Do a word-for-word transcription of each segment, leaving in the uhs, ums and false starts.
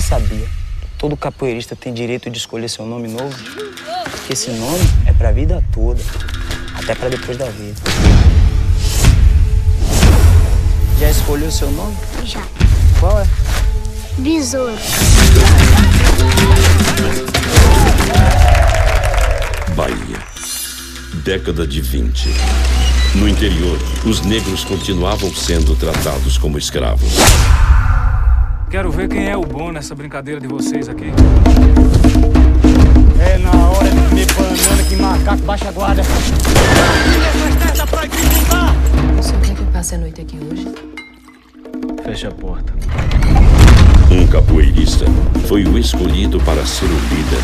sabia que todo capoeirista tem direito de escolher seu nome novo? Porque esse nome é pra vida toda, até pra depois da vida. Já escolheu seu nome? Já. Qual é? Besouro. Bahia, década de vinte. No interior, os negros continuavam sendo tratados como escravos. Quero ver quem é o bom nessa brincadeira de vocês aqui. É na hora de comer banana que macaco baixa a guarda. O senhor quer que eu passe a noite aqui hoje? Fecha a porta. Um capoeirista foi o escolhido para ser o líder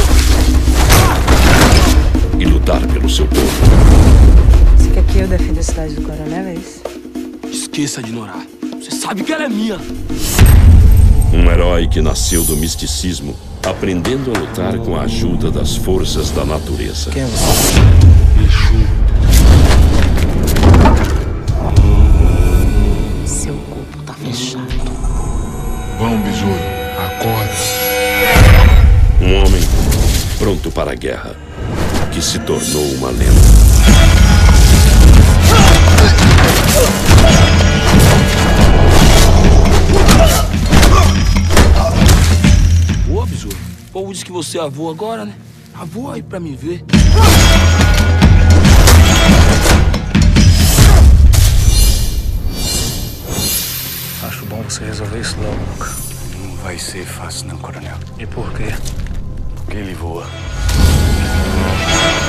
e lutar pelo seu povo. Você quer que eu defenda a cidade do Coronel, é isso? Esqueça de Norá. Você sabe que ela é minha. Um herói que nasceu do misticismo, aprendendo a lutar com a ajuda das forças da natureza. Quem é você? Exu. Seu corpo tá fechado. Vamos, besouro. Acorda. Um homem pronto para a guerra, que se tornou uma lenda. Boa, besouro. O povo diz que você é avô agora, né? Avô aí pra me ver. Acho bom você resolver isso logo, Luca. Não vai ser fácil não, coronel. E por quê? Porque ele voa.